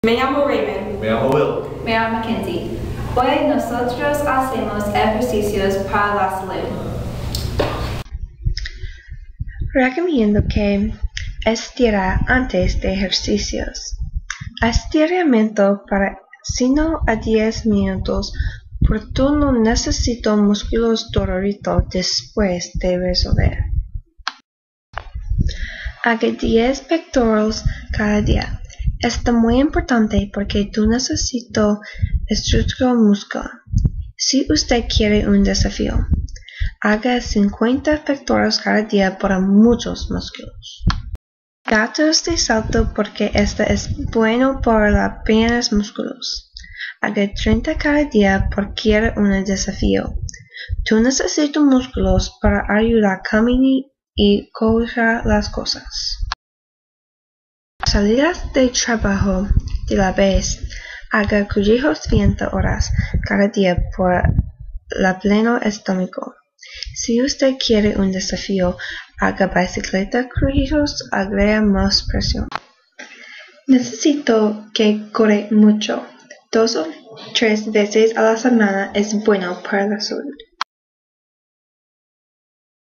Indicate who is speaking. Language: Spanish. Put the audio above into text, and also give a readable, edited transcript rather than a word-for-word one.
Speaker 1: Me llamo Raymond.
Speaker 2: Me llamo Will.
Speaker 3: Me llamo Mackenzie. Hoy nosotros hacemos ejercicios para la salud.
Speaker 4: Recomiendo que estirar antes de ejercicios. Estiramiento para 5 a 10 minutos porque tú no necesitas músculos doloridos después de resolver. Haga 10 pectorales cada día. Esto es muy importante porque tú necesitas estructurar músculo. Si usted quiere un desafío, haga 50 pectorales cada día para muchos músculos. Gatos de salto porque esto es bueno para las piernas músculos. Haga 30 cada día porque quiere un desafío. Tú necesitas músculos para ayudar a caminar y coger las cosas. Salidas de trabajo de la vez. Haga corrijos 20 horas cada día por la pleno estómago. Si usted quiere un desafío, haga bicicleta corrijos, agrega más presión. Necesito que corre mucho. 2 o 3 veces a la semana es bueno para la salud.